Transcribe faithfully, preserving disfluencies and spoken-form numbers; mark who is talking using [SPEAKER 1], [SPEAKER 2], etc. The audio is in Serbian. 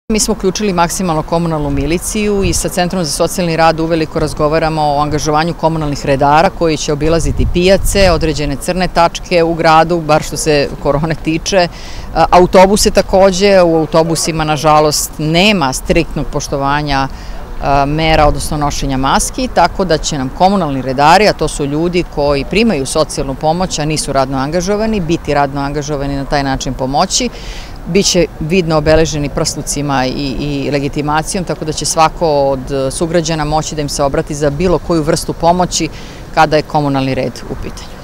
[SPEAKER 1] Mi smo uključili maksimalno komunalnu miliciju i sa Centrom za socijalni rad uveliko razgovaramo o angažovanju komunalnih redara koji će obilaziti pijace, određene crne tačke u gradu, bar što se korone tiče. Autobuse takođe, u autobusima nažalost nema striktnog poštovanja mera, odnosno nošenja maski, tako da će nam komunalni redari, a to su ljudi koji primaju socijalnu pomoć, a nisu radno angažovani, biti radno angažovani na taj način pomoći. Biće vidno obeleženi prslucima i, i legitimacijom, tako da će svako od sugrađana moći da im se obrati za bilo koju vrstu pomoći kada je komunalni red u pitanju.